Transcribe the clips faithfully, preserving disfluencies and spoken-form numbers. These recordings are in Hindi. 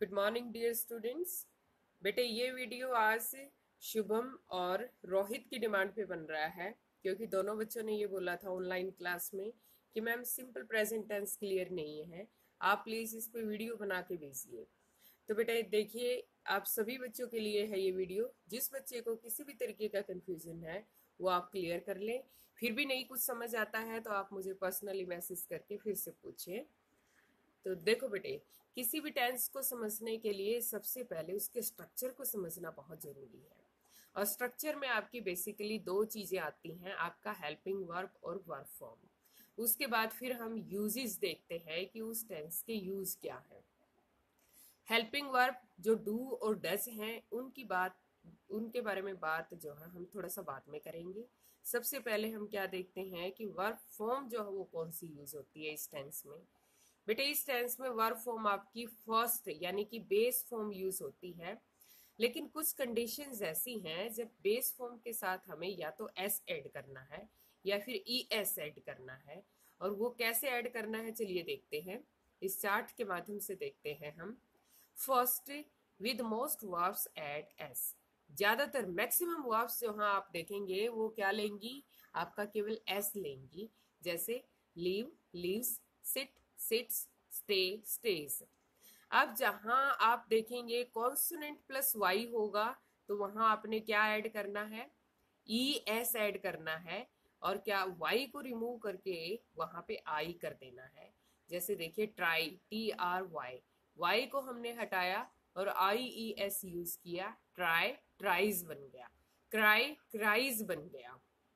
Good morning dear students. बेटे ये वीडियो आज शुभम और रोहित की डिमांड पे बन रहा है, क्योंकि दोनों बच्चों ने ये बोला था ऑनलाइन क्लास में कि ma'am simple present tense clear नहीं है, आप प्लीज़ इस पे वीडियो बना के भेजिए। तो बेटे देखिए, आप सभी बच्चों के लिए है ये वीडियो। जिस बच्चे को किसी भी तरीके का कन्फ्यूजन है वो आप क्लियर कर लें। फिर भी नहीं कुछ समझ आता है तो आप मुझे पर्सनली मैसेज करके फिर से पूछिए। तो देखो बेटे, किसी भी टेंस को समझने के लिए सबसे पहले उसके स्ट्रक्चर को समझना बहुत जरूरी है। और स्ट्रक्चर में आपकी बेसिकली दो चीजें आती हैं, आपका हेल्पिंग वर्ब और वर्ब फॉर्म। उसके बाद फिर हम यूजेस देखते हैं कि उस टेंस के यूज क्या है। हेल्पिंग वर्ब जो डू और डज हैं उनकी बात उनके बारे में बात जो है हम थोड़ा सा बाद में करेंगे। सबसे पहले हम क्या देखते हैं कि वर्ब फॉर्म जो है वो कौन सी यूज होती है इस टेंस में। बेटे इस टेंस में वर्ब फॉर्म आपकी फर्स्ट यानी कि बेस फॉर्म यूज होती है, लेकिन कुछ कंडीशंस ऐसी हैं जब बेस फॉर्म के साथ हमें या तो एस ऐड करना है या फिर ई एस ऐड करना है। और वो कैसे ऐड करना है चलिए देखते हैं, इस चार्ट के माध्यम से देखते हैं हम। First, with most verbs add S. ज्यादातर मैक्सिमम वर्ब्स जो हाँ आप देखेंगे वो क्या लेंगी, आपका केवल एस लेंगी। जैसे leave, leaves, sit, sits, stay, stays. अब जहां आप देखेंगे कॉन्सोनेंट प्लस वाई होगा तो वहां आपने क्या ऐड करना है, ई एस ऐड करना है। और क्या वाई को रिमूव करके वहां पे आई कर देना है। जैसे देखिए try, T R Y, Y को हमने हटाया और आई ई एस यूज किया, ट्राई ट्राइज बन गया, क्राई क्राइज बन गया।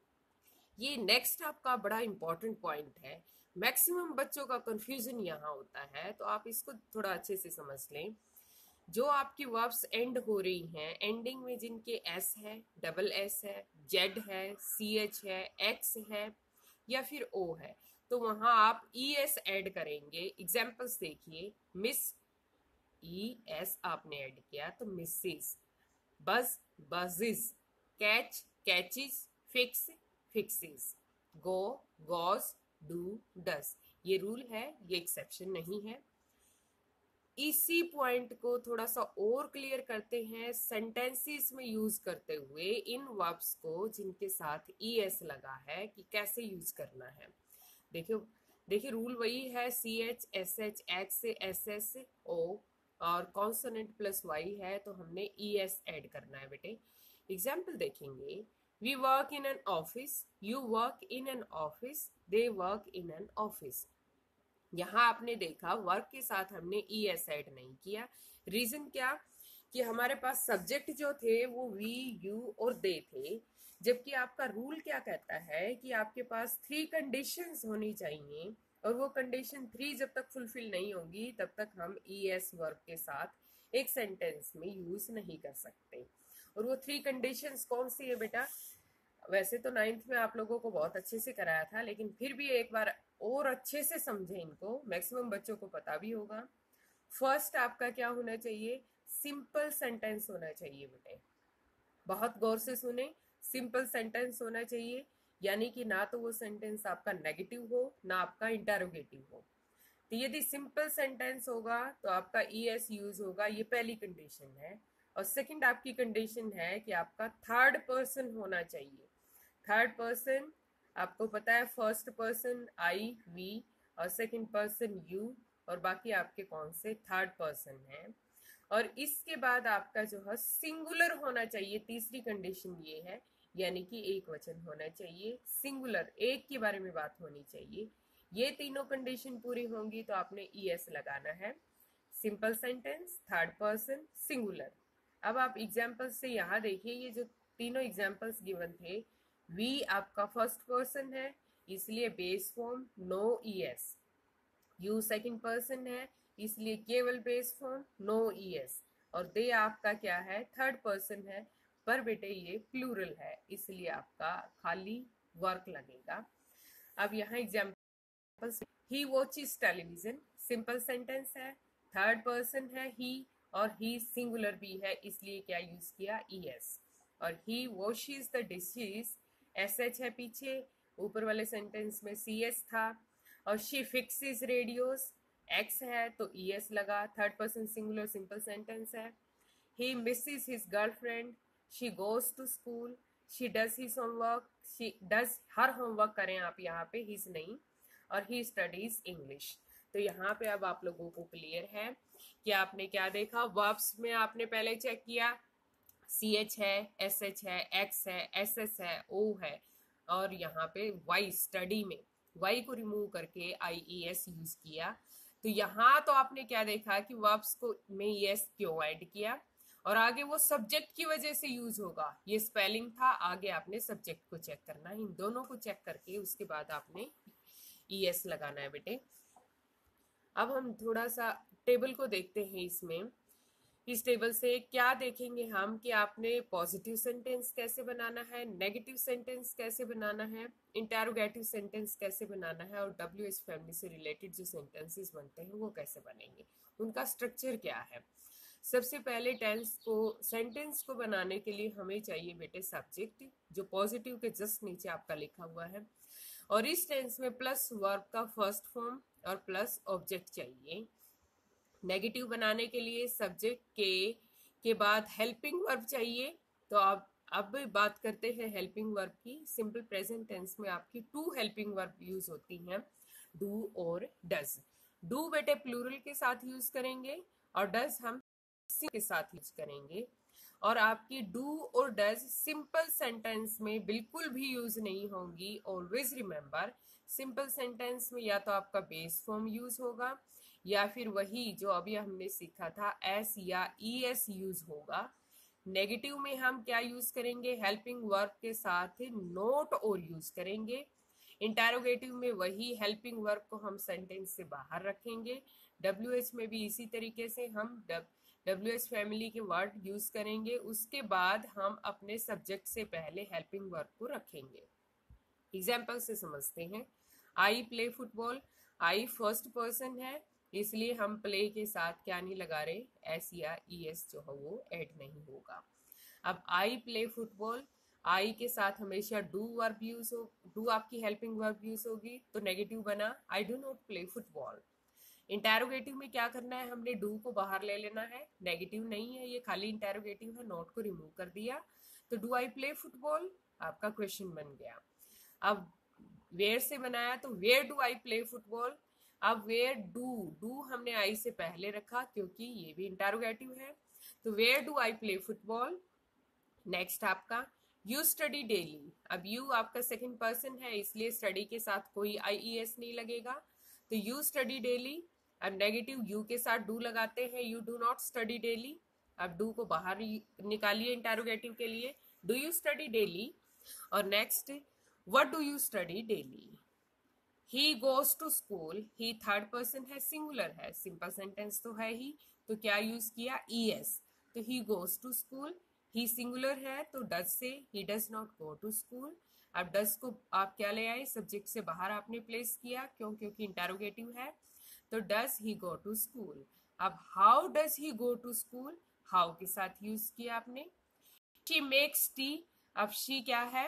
ये नेक्स्ट आपका बड़ा इंपॉर्टेंट पॉइंट है। मैक्सिमम बच्चों का कंफ्यूजन यहाँ होता है, तो आप इसको थोड़ा अच्छे से समझ लें। जो आपकी वर्ब्स एंड हो रही हैं, एंडिंग में जिनके एस है, डबल एस है, जेड है, सी एच है, एक्स है या फिर ओ है, तो वहां आप ई एस ऐड करेंगे। एग्जाम्पल्स देखिए, मिस, ई एस आपने ऐड किया तो misses, buzz, buzzes, catch, catches, fix, fixes, go, goes, do, does. ये रूल है, ये एक्सेप्शन नहीं है। इसी पॉइंट को थोड़ा सा और क्लियर करते हैं सेंटेंसेस में यूज करते हुए इन वर्ब्स को जिनके साथ ई एस लगा है कि कैसे यूज करना है। देखियो देखिए रूल वही है, C H, S H, X, S S, O और कॉन्सोनेंट प्लस वाई है तो हमने ई एस ऐड करना है बेटे। एग्जाम्पल देखेंगे, we work in an office, you work in an office, they work in an office. यहाँ आपने देखा वर्क के साथ हमने ई एस ऐड नहीं किया। रीजन क्या, कि हमारे पास सब्जेक्ट जो थे वो वी, यू और दे थे, जबकि आपका रूल क्या कहता है कि आपके पास थ्री कंडीशंस होनी चाहिए और वो कंडीशन थ्री जब तक फुलफिल नहीं होगी तब तक हम ई एस वर्ब के साथ एक सेंटेंस में यूज नहीं कर सकते। और वो थ्री कंडीशंस कौन सी है बेटा, वैसे तो नाइन्थ में आप लोगों को बहुत अच्छे से कराया था, लेकिन फिर भी एक बार और अच्छे से समझे इनको, मैक्सिमम बच्चों को पता भी होगा। फर्स्ट आपका क्या होना चाहिए, सिंपल सेंटेंस होना चाहिए बेटे, बहुत गौर से सुने। सिंपल सेंटेंस होना चाहिए, यानी कि ना तो वो सेंटेंस आपका नेगेटिव हो ना आपका इंटरोगेटिव हो। तो यदि सिंपल सेंटेंस होगा तो आपका ई एस यूज होगा, ये पहली कंडीशन है। और सेकंड आपकी कंडीशन है कि आपका थर्ड पर्सन होना चाहिए। थर्ड पर्सन आपको पता है, फर्स्ट पर्सन आई, वी और सेकंड पर्सन यू, और बाकी आपके कौन से थर्ड पर्सन है। और इसके बाद आपका जो है सिंगुलर होना चाहिए, तीसरी कंडीशन ये है, यानी कि एक वचन होना चाहिए, सिंगुलर, एक के बारे में बात होनी चाहिए। ये तीनों कंडीशन पूरी होंगी तो आपने ई एस लगाना है। Simple sentence, third person, singular. अब आप एग्जाम्पल्स से यहाँ देखिए, ये जो तीनों एग्जाम्पल्स गिवन थे, वी आपका फर्स्ट पर्सन है इसलिए base form no E S, you second person है इसलिए केवल base form no E S, और दे आपका क्या है, थर्ड पर्सन है, पर बेटे ये प्लूरल है इसलिए आपका खाली वर्क लगेगा। अब यहाँ example, he watches television, simple sentence है, थर्ड पर्सन है ही और ही सिंगुलर भी है इसलिए क्या यूज किया, ई एस। और he washes the dishes, S H है पीछे, ऊपर वाले सेंटेंस में सी एस था। और शी फिक्सेस रेडियोस, एक्स है तो ई एस लगा, third person singular simple sentence है। He misses his girlfriend, she goes to school, she does his homework, she does her homework करें आप यहाँ पे, हिज नहीं, और ही स्टडीज इंग्लिश। तो यहाँ पे अब आप लोगों को क्लियर है कि आपने क्या देखा। वर्ब्स में आपने पहले चेक किया, सी एच है, एस एच है, एक्स है, एस एस है, ओ है, और यहाँ पे वाई स्टडी में वाई को रिमूव करके आई ई एस यूज किया। तो यहाँ तो आपने क्या देखा कि वर्ब्स को में यस क्यों ऐड किया, और आगे वो सब्जेक्ट की वजह से यूज होगा, ये स्पेलिंग था, आगे आपने सब्जेक्ट को चेक करना है। इन दोनों को चेक करके उसके बाद आपने ई एस लगाना है बेटे। अब हम थोड़ा सा टेबल को देखते हैं। इसमें इस टेबल से क्या देखेंगे हम कि आपने पॉजिटिव सेंटेंस कैसे बनाना है, नेगेटिव सेंटेंस कैसे बनाना है, इंटेरोगेटिव सेंटेंस कैसे बनाना है, और डब्ल्यू एच फैमिली से रिलेटेड जो सेंटेंसेस बनते हैं वो कैसे बनेंगे, उनका स्ट्रक्चर क्या है। सबसे पहले टेंस को सेंटेंस को बनाने के लिए हमें चाहिए बेटे सब्जेक्ट, जो पॉजिटिव के जस्ट नीचे आपका लिखा हुआ है, और इस टेंस में प्लस वर्ब का फर्स्ट फॉर्म और प्लस ऑब्जेक्ट चाहिए। नेगेटिव बनाने के लिए सब्जेक्ट के के बाद हेल्पिंग वर्ब चाहिए। तो आप अब बात करते हैं हेल्पिंग वर्ब की। सिंपल प्रेजेंट टेंस में आपकी टू हेल्पिंग वर्ब यूज होती हैं, डू और डज। डू बेटे प्लूरल के साथ यूज करेंगे और डज हम के साथ यूज करेंगे। और आपकी डू और डज सिंपल सेंटेंस में बिल्कुल भी यूज नहीं होंगी। ऑलवेज रिमेंबर, सिंपल सेंटेंस में या तो आपका बेस फॉर्म यूज होगा या फिर वही जो अभी हमने सीखा था एस या ई एस यूज होगा। नेगेटिव में हम क्या यूज करेंगे, हेल्पिंग वर्ब के साथ नोट और यूज करेंगे। इंटेरोगेटिव में वही हेल्पिंग वर्ब को हम सेंटेंस से बाहर रखेंगे। डब्ल्यू एच में भी इसी तरीके से हम डब्ल्यू एच फैमिली के वर्ड यूज करेंगे। उसके बाद हम अपने सब्जेक्ट से पहले हेल्पिंग वर्ब को रखेंगे। एग्जाम्पल से समझते हैं। I play football, I first person है इसलिए हम प्ले के साथ क्या नहीं लगा रहे, एस या ई एस जो है वो ऐड नहीं होगा। अब आई प्ले फुटबॉल, आई के साथ हमेशा डू वर्ब यूज हो, डू आपकी हेल्पिंग वर्ब यूज होगी, तो नेगेटिव बना I do not play football. Interrogative में क्या करना है, हमने डू को बाहर ले लेना है, नेगेटिव नहीं है ये, खाली इंटेरोगेटिव है, नोट को रिमूव कर दिया, तो डू आई प्ले फुटबॉल आपका क्वेश्चन बन गया। अब वेयर से बनाया तो where do I play football. अब वेयर डू, डू हमने आई से पहले रखा क्योंकि ये भी इंटेरोगेटिव है, तो where do I play football. Next आपका यू स्टडी डेली। अब यू आपका सेकंड पर्सन है इसलिए स्टडी के साथ कोई आई ई एस नहीं लगेगा, तो यू स्टडी डेली। अब नेगेटिव यू के साथ डू लगाते हैं, you do not study daily. अब डू को बाहर निकालिए इंटेरोगेटिव के लिए, डू यू स्टडी डेली। और next what do you study daily. He goes to school, he third person है, सिंगुलर है, सिंपल सेंटेंस तो है ही, तो क्या यूज किया, ई एस, तो he goes to school. He singular है तो डज से, he does not go to school. अब डज को आप क्या ले आए, सब्जेक्ट से बाहर आपने प्लेस किया, क्यों, क्योंकि इंटेरोगेटिव है, तो does he go to school. अब how does he go to school, how के साथ यूज किया आपने। शी मेक्स टी, अब शी क्या है,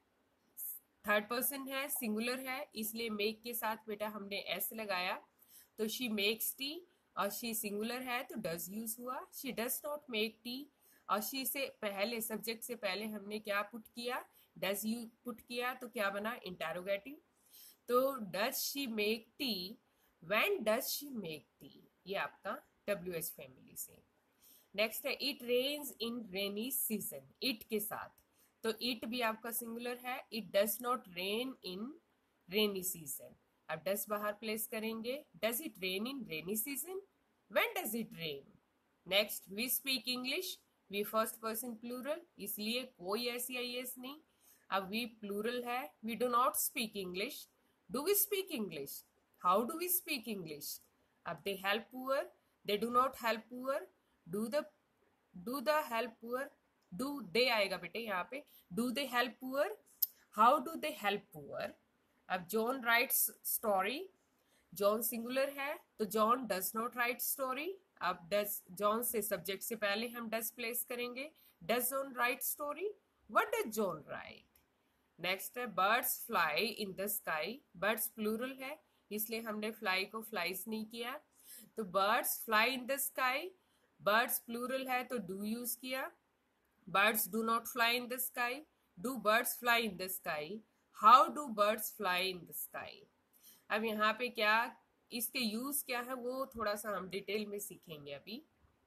थर्ड पर्सन है, सिंगुलर है, इसलिए मेक के साथ बेटा हमने एस लगाया, तो शी मेक्स टी, और शी सिंगुलर है तो डज यूज हुआ। She does not make tea, और शी से पहले सब्जेक्ट से पहले हमने क्या पुट किया, डज यू पुट किया, तो क्या बना, इंटेरोगेटिव। तो does she make tea, when does she make tea, ये आपका डब्ल्यू एच फैमिली से। नेक्स्ट है it rains in rainy season, it के साथ, तो इट भी आपका सिंगुलर है, it does not rain in rainy season. अब डज बाहर प्लेस करेंगे, does it rain in rainy season, when does it rain. Next we speak English, we first person plural, इसलिए कोई ऐसी आई एस नहीं। अब वी प्लूरल है, we do not speak English, do we speak English, how do we speak English. अब they help poor, they do not help poor, do the do the help poor, do they आएगा बेटे यहाँ पे, do they help poor, how do they help poor. अब John writes story, John singular है तो John does not write story. अब डज, जॉन से सब्जेक्ट से पहले हम डज प्लेस करेंगे, does John write story, what does John write. Next है birds fly in the sky, birds plural है इसलिए हमने फ्लाई को फ्लाइज नहीं किया, तो birds fly in the sky, birds plural है तो डू यूज किया। Birds do not fly in the sky, do birds fly in the sky, how do birds fly in the sky. अब यहाँ पे क्या इसके यूज क्या है वो थोड़ा सा हम डिटेल में सीखेंगे अभी।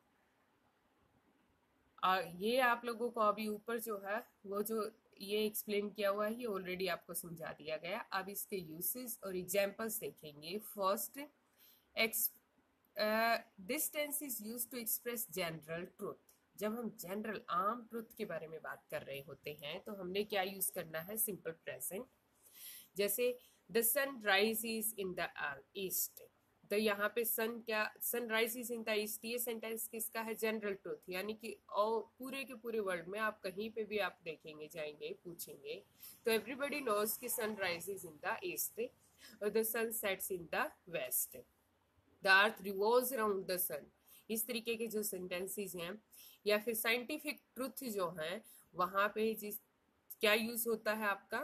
आ, ये आप लोगों को अभी ऊपर जो है वो जो ये एक्सप्लेन किया हुआ है ये ऑलरेडी आपको समझा दिया गया। अब इसके यूसेस और एग्जांपल्स देखेंगे। First, this tense is used to express general truth. जब हम जनरल आम ट्रुथ के बारे में बात कर रहे होते हैं तो हमने क्या यूज करना है, सिंपल प्रेजेंट। जैसे the sun rises in the east, तो यहाँ पे सन क्या, sun rises in the east, ये सेंटेंस किसका है, जनरल ट्रुथ। यानी कि और पूरे के पूरे वर्ल्ड में आप कहीं पे भी आप देखेंगे जाएंगे पूछेंगे तो एवरीबडी नोज कि sun rises in the east और the sun sets in the west, the earth revolves around the sun. इस तरीके के जो सेंटेंसेस हैं या फिर साइंटिफिक ट्रुथ जो हैं वहां पे जिस क्या यूज होता है आपका,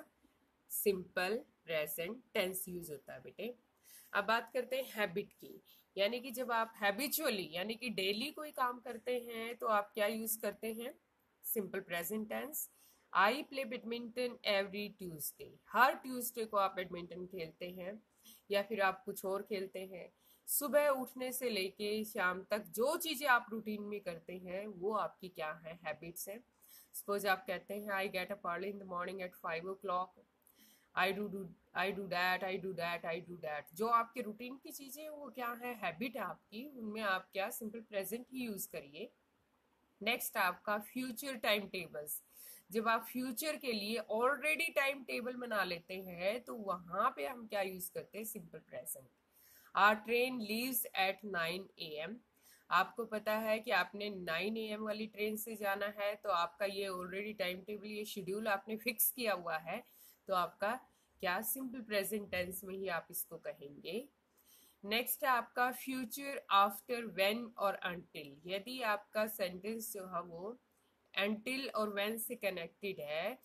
सिंपल प्रेजेंट टेंस यूज होता है बेटे। अब बात करते हैं हैबिट की, यानी कि जब आप हैबिचुअली यानी कि डेली कोई काम करते हैं तो आप क्या यूज करते हैं, simple present tense. I play badminton every Tuesday, हर ट्यूसडे को आप बैडमिंटन खेलते हैं या फिर आप कुछ और खेलते हैं। सुबह उठने से लेके शाम तक जो चीजें आप रूटीन में करते हैं वो आपकी क्या है, हैबिट्स है। सपोज आप कहते हैं I get up early in the morning at five o'clock, I do do I do that I do that I do that. जो आपके रूटीन की चीजें वो क्या है, हैबिट है आपकी, उनमें आप क्या सिंपल प्रेजेंट ही यूज करिए। नेक्स्ट आपका फ्यूचर टाइम टेबल्स, जब आप फ्यूचर के लिए ऑलरेडी टाइम टेबल बना लेते हैं तो वहां पे हम क्या यूज करते हैं, simple present. Our train leaves at nine A M, आपको पता है कि आपने नाइन ए एम वाली ट्रेन से जाना है तो आपका ये ऑलरेडी टाइम टेबल, ये शेड्यूल आपने फिक्स किया हुआ है तो आपका क्या, सिंपल प्रेजेंट टेंस में ही आप इसको कहेंगे। नेक्स्ट है आपका फ्यूचर आफ्टर व्हेन और अनटिल। यदि आपका सेंटेंस जो है वो अनटिल और व्हेन से कनेक्टेड है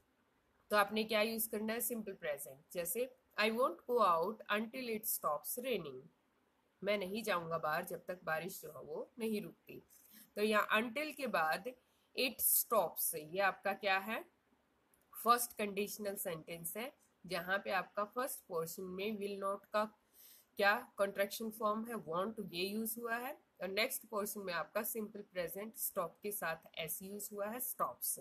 तो आपने क्या यूज करना है, सिंपल प्रेजेंट। जैसे I won't go out until it stops raining, मैं नहीं जाऊंगा बाहर जब तक बारिश जो है वो नहीं रुकती। तो यहाँ अंटिल के बाद इट स्टॉप्स, ये आपका क्या है, फर्स्ट कंडीशनल सेंटेंस है जहां पे आपका फर्स्ट पोर्शन में विल नॉट का क्या कॉन्ट्रैक्शन फॉर्म है, वांट, ये यूज हुआ है। और नेक्स्ट पोर्शन में आपका सिंपल प्रेजेंट स्टॉप के साथ एस यूज हुआ है, स्टॉप्स।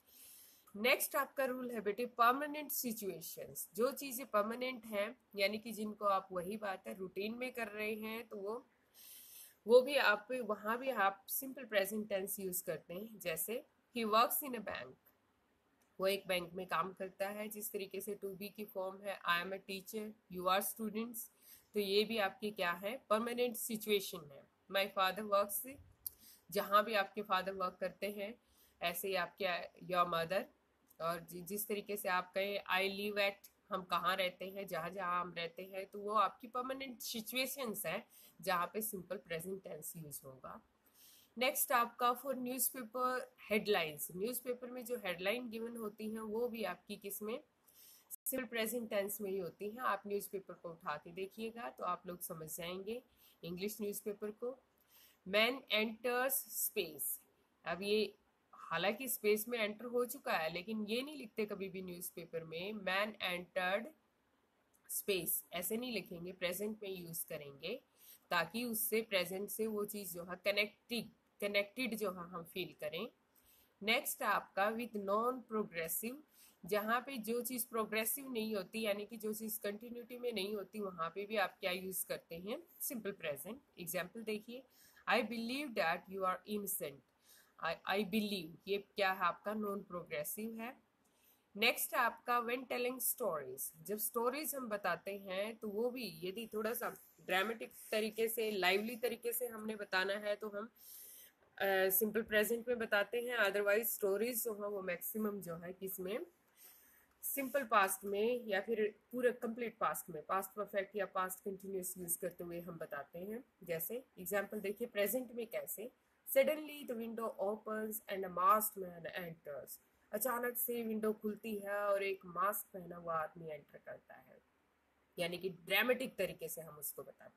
नेक्स्ट आपका रूल है बेटे परमानेंट सिचुएशंस। जो चीजें परमानेंट हैं यानी कि जिनको आप वही बात है रूटीन में कर रहे हैं तो वो वो भी आप वहां भी आप सिंपल प्रेजेंट टेंस यूज करते हैं। जैसे he works in a bank, वो एक बैंक में काम करता है। जिस तरीके से टू बी की फॉर्म है I am a teacher, you are students, तो ये भी आपकी क्या है, परमानेंट सिचुएशन है। माई फादर वर्क्स, जहाँ भी आपके फादर वर्क करते हैं ऐसे ही आपके योर मदर। और जिस तरीके से आप कहें आई लिव एट, हम कहाँ रहते हैं, जहाँ जहाँ हम रहते हैं, तो वो आपकी परमानेंट सिचुएशंस है जहाँ पे सिंपल प्रेजेंट टेंस यूज होगा। नेक्स्ट आपका फॉर न्यूज़पेपर हेडलाइंस, न्यूज़पेपर में जो हेडलाइन गिवन होती हैं वो भी आपकी किसमें, सिंपल प्रेजेंट टेंस में ही होती हैं। आप न्यूज़पेपर को उठा के देखिएगा तो आप लोग समझ जाएंगे इंग्लिश न्यूज़पेपर को। मैन एंटर्स स्पेस, अब ये हालांकि स्पेस में एंटर हो चुका है लेकिन ये नहीं लिखते कभी भी न्यूज़पेपर में मैन एंटर्ड स्पेस, ऐसे नहीं लिखेंगे, प्रेजेंट में यूज करेंगे ताकि उससे प्रेजेंट से वो चीज जो है कनेक्टेड कनेक्टेड जो है हम फील करें। नेक्स्ट आपका विथ नॉन प्रोग्रेसिव, जहाँ पे जो चीज प्रोग्रेसिव नहीं होती यानी कि जो चीज कंटिन्यूटी में नहीं होती वहां पे भी आप क्या यूज करते हैं, सिंपल प्रेजेंट। एग्जाम्पल देखिए, I believe that you are innocent, I believe ये क्या है आपका नॉन प्रोग्रेसिव है। नेक्स्ट है आपका व्हेन टेलिंग स्टोरीज, जब स्टोरीज हम बताते हैं तो वो भी यदि थोड़ा सा ड्रामेटिक तरीके से लाइवली तरीके से हमने बताना है तो हम सिंपल uh, प्रेजेंट में बताते हैं। अदरवाइज स्टोरीज जो है वो मैक्सिमम जो है किसमें, सिंपल पास्ट में या फिर पूरे कंप्लीट पास्ट में, पास्ट परफेक्ट या पास्ट कंटिन्यूस यूज करते हुए हम बताते हैं। जैसे एग्जांपल देखिए प्रेजेंट में कैसे, suddenly the window opens and a masked man enters, अचानक से विंडो खुलती है और एक मास्क पहना हुआ आदमी एंटर करता है, यानी कि ड्रामेटिक तरीके से हम उसको बताते हैं।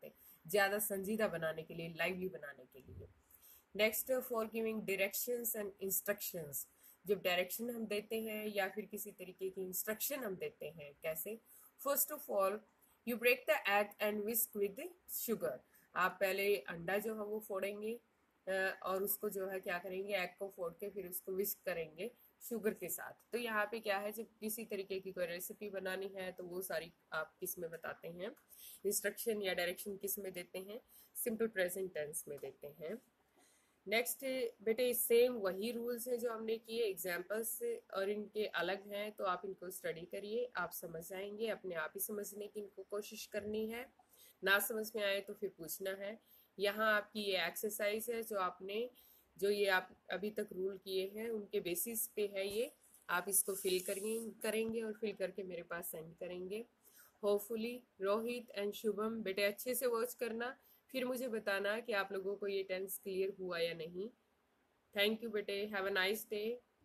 ज़्यादा संजीदा बनाने के लिए, लाइवली बनाने के लिए। Next, for giving directions and instructions. जब डायरेक्शन हम देते हैं या फिर किसी तरीके की इंस्ट्रक्शन हम देते हैं, कैसे? First of all you break the egg and whisk with sugar. आप पहले अंडा जो है वो फोड़ेंगे और उसको जो है क्या करेंगे, एग को फोड़ के फिर उसको विस्क करेंगे शुगर के साथ। तो यहाँ पे क्या है, जब किसी तरीके की कोई रेसिपी बनानी है तो वो सारी आप किस में बताते हैं, इंस्ट्रक्शन या डायरेक्शन किस में देते हैं, सिंपल प्रेजेंट टेंस में देते हैं। नेक्स्ट बेटे, सेम वही रूल्स हैं जो हमने किए, एग्जाम्पल्स और इनके अलग हैं, तो आप इनको स्टडी करिए, आप समझ जाएंगे, अपने आप ही समझने की इनको कोशिश करनी है। ना समझ में आए तो फिर पूछना है। यहाँ आपकी ये एक्सरसाइज है जो आपने जो ये आप अभी तक रूल किए हैं उनके बेसिस पे है ये। आप इसको फिल करेंगे करेंगे और फिल करके मेरे पास सेंड करेंगे। होपफुली रोहित एंड शुभम बेटे अच्छे से वॉच करना, फिर मुझे बताना कि आप लोगों को ये टेंस क्लियर हुआ या नहीं। थैंक यू बेटे, हैव अ नाइस डे।